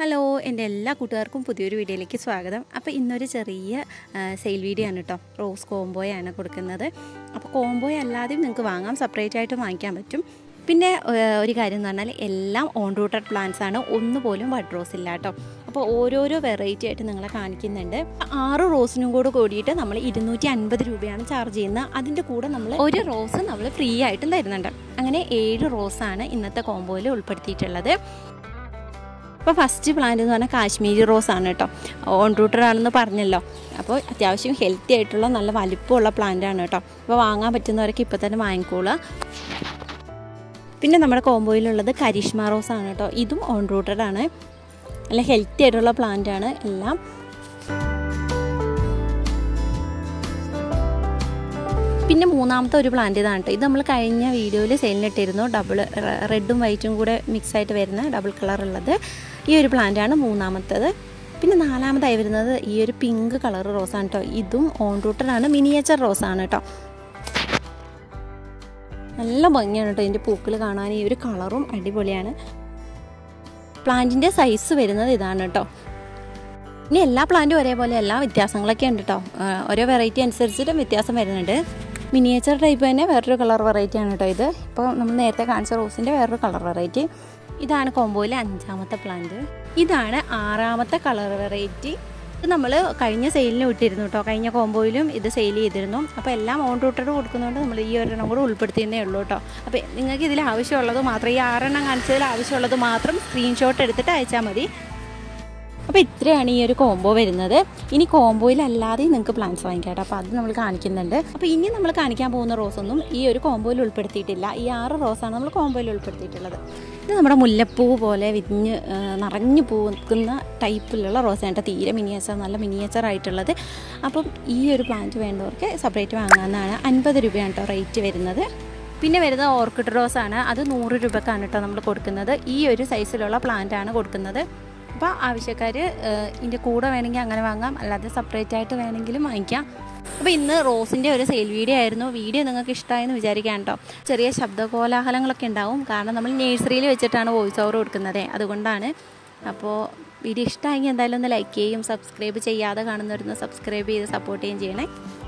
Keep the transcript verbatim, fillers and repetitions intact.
Hello എൻ്റെ എല്ലാ കൂട്ടുകാർക്കും പുതിയൊരു വീഡിയോയിലേക്ക് സ്വാഗതം. അപ്പോൾ ഇന്നൊരു ചെറിയ സെയിൽ വീഡിയോ ആണ് കേട്ടോ. റോസ് കോംബോയാണ് കൊടുക്കുന്നത്. അപ്പോൾ കോംബോയ അല്ലാതെയും നിങ്ങൾക്ക് വാങ്ങാം, സെപ്പറേറ്റ് ആയിട്ട് വാങ്ങിക്കാൻ പറ്റും. പിന്നെ ഒരു കാര്യം എന്ന് പറഞ്ഞാൽ എല്ലാം ഓൺ റൂട്ടഡ് പ്ലാന്റ്സ് ആണ്, ഒന്നുപോലും വൈറ്റ് റോസ് ഇല്ല കേട്ടോ. അപ്പോൾ ഓരോരോ വെറൈറ്റി ആയിട്ട് നിങ്ങളെ കാണിക്കുന്നുണ്ട്. ആറ് റോസിനും കൂടെ കൂടിയിട്ട് നമ്മൾ ഇരുന്നൂറ്റി അൻപത് രൂപയാണ് ചാർജ് ചെയ്യുന്നത്. അതിൻ്റെ കൂടെ നമ്മൾ ഒരു റോസ് നമ്മൾ ഫ്രീ ആയിട്ടും തരുന്നുണ്ട്. അങ്ങനെ ഏഴ് റോസാണ് ഇന്നത്തെ കോംബോയിൽ ഉൾപ്പെടുത്തിയിട്ടുള്ളത്. അപ്പോൾ ഫസ്റ്റ് പ്ലാന്റ് എന്ന് പറഞ്ഞാൽ കാശ്മീരി റോസ് ആണ് കേട്ടോ. ഓൺ റൂട്ടഡ് ആണെന്ന് പറഞ്ഞല്ലോ. അപ്പോൾ അത്യാവശ്യം ഹെൽത്തി ആയിട്ടുള്ള നല്ല വലിപ്പമുള്ള പ്ലാന്റ് ആണ് കേട്ടോ. അപ്പോൾ വാങ്ങാൻ പറ്റുന്നവരൊക്കെ ഇപ്പോൾ തന്നെ വാങ്ങിക്കോളുക. പിന്നെ നമ്മുടെ കോംബോയിലുള്ളത് കരിഷ്മ റോസ് ആണ് കേട്ടോ. ഇതും ഓൺ റൂട്ടഡ് ആണ്, നല്ല ഹെൽത്തി ആയിട്ടുള്ള പ്ലാന്റ് ആണ് എല്ലാം. പിന്നെ മൂന്നാമത്തെ ഒരു പ്ലാന്റ് ഇതാണ് കേട്ടോ. ഇത് നമ്മൾ കഴിഞ്ഞ വീഡിയോയിൽ സെയിലിനിട്ടിരുന്നു. ഡബിൾ റെഡും വൈറ്റും കൂടെ മിക്സ് ആയിട്ട് വരുന്ന ഡബിൾ കളർ ഉള്ളത് ഈ ഒരു പ്ലാന്റാണ് മൂന്നാമത്തേത്. പിന്നെ നാലാമതായി വരുന്നത് ഈ ഒരു പിങ്ക് കളർ റോസാണ് കേട്ടോ. ഇതും ഓൺ റൂട്ടഡാണ്, മിനിയേച്ചർ റോസാണ് കേട്ടോ. നല്ല ഭംഗിയാണ് കേട്ടോ ഇതിൻ്റെ പൂക്കൾ കാണാൻ. ഈ ഒരു കളറും അടിപൊളിയാണ്. പ്ലാന്റിൻ്റെ സൈസ് വരുന്നത് ഇതാണ് കേട്ടോ. ഇനി എല്ലാ പ്ലാന്റും ഒരേപോലെ എല്ലാ വ്യത്യാസങ്ങളൊക്കെ ഉണ്ട് കേട്ടോ. ഓരോ വെറൈറ്റി അനുസരിച്ചിട്ടും വ്യത്യാസം വരുന്നുണ്ട്. മിനിയേച്ചർ ടൈപ്പ് തന്നെ വേറൊരു കളർ വെറൈറ്റി ആണ് കേട്ടോ ഇത്. ഇപ്പോൾ നമ്മൾ നേരത്തെ കാണിച്ച റോസിൻ്റെ വേറൊരു കളർ വെറൈറ്റി. ഇതാണ് കോംബോയിലെ അഞ്ചാമത്തെ പ്ലാന്റ്. ഇതാണ് ആറാമത്തെ കളർ വെറൈറ്റി. ഇത് നമ്മൾ കഴിഞ്ഞ സെയിലിന് വിട്ടിരുന്നു കേട്ടോ. കഴിഞ്ഞ കോംബോയിലും ഇത് സെയിൽ ചെയ്തിരുന്നു. അപ്പോൾ എല്ലാം ഓൺ റൂട്ടഡ് കൊടുക്കുന്നതുകൊണ്ട് നമ്മൾ ഈ ഒരെണ്ണം കൂടെ ഉൾപ്പെടുത്തിയതേ ഉള്ളൂ കേട്ടോ. അപ്പോൾ നിങ്ങൾക്ക് ഇതിൽ ആവശ്യമുള്ളത് മാത്രം, ഈ ആറെണ്ണം കാണിച്ചതിൽ ആവശ്യമുള്ളത് മാത്രം സ്ക്രീൻഷോട്ട് എടുത്തിട്ട് അയച്ചാൽ മതി. അപ്പോൾ ഇത്രയാണ് ഈ ഒരു കോംബോ വരുന്നത്. ഇനി കോംബോയിലല്ലാതെ നിങ്ങൾക്ക് പ്ലാന്റ്സ് വാങ്ങിക്കാം കേട്ടോ. അപ്പോൾ അത് നമ്മൾ കാണിക്കുന്നുണ്ട്. അപ്പോൾ ഇനി നമ്മൾ കാണിക്കാൻ പോകുന്ന റോസൊന്നും ഈ ഒരു കോംബോയിൽ ഉൾപ്പെടുത്തിയിട്ടില്ല. ഈ ആറ് റോസാണ് നമ്മൾ കോംബോയിൽ ഉൾപ്പെടുത്തിയിട്ടുള്ളത്. ഇത് നമ്മുടെ മുല്ലപ്പൂ പോലെ വിരിഞ്ഞ് നിറഞ്ഞു പൂക്കുന്ന ടൈപ്പിലുള്ള റോസാണ് കേട്ടോ. തീരെ മിനിയേച്ചർ, നല്ല മിനിയേച്ചർ ആയിട്ടുള്ളത്. അപ്പം ഈ ഒരു പ്ലാന്റ് വേണ്ടവർക്ക് സെപ്പറേറ്റ് വാങ്ങാവുന്നതാണ്. അൻപത് രൂപയാണ് കേട്ടോ റേറ്റ് വരുന്നത്. പിന്നെ വരുന്നത് ഓർക്കിഡ് റോസാണ്. അത് നൂറ് രൂപക്കാണ് കേട്ടോ നമ്മൾ കൊടുക്കുന്നത്. ഈ ഒരു സൈസിലുള്ള പ്ലാന്റ് ആണ് കൊടുക്കുന്നത്. അപ്പോൾ ആവശ്യക്കാർ ഇതിൻ്റെ കൂടെ വേണമെങ്കിൽ അങ്ങനെ വാങ്ങാം, അല്ലാതെ സെപ്പറേറ്റ് ആയിട്ട് വേണമെങ്കിലും വാങ്ങിക്കാം. അപ്പോൾ ഇന്ന് റോസിൻ്റെ ഒരു സെയിൽ വീഡിയോ ആയിരുന്നു. വീഡിയോ നിങ്ങൾക്ക് ഇഷ്ടമായെന്ന് വിചാരിക്കാം കേട്ടോ. ചെറിയ ശബ്ദകോലാഹലങ്ങളൊക്കെ ഉണ്ടാവും, കാരണം നമ്മൾ നഴ്സറിയിൽ വെച്ചിട്ടാണ് വോയിസ് ഓവർ കൊടുക്കുന്നത്, അതുകൊണ്ടാണ്. അപ്പോൾ വീഡിയോ ഇഷ്ടമായെങ്കിൽ എന്തായാലും ഒന്ന് ലൈക്ക് ചെയ്യും, സബ്സ്ക്രൈബ് ചെയ്യാതെ കാണുന്നവരൊന്ന് സബ്സ്ക്രൈബ് ചെയ്ത് സപ്പോർട്ട് ചെയ്യുകയും ചെയ്യണേ.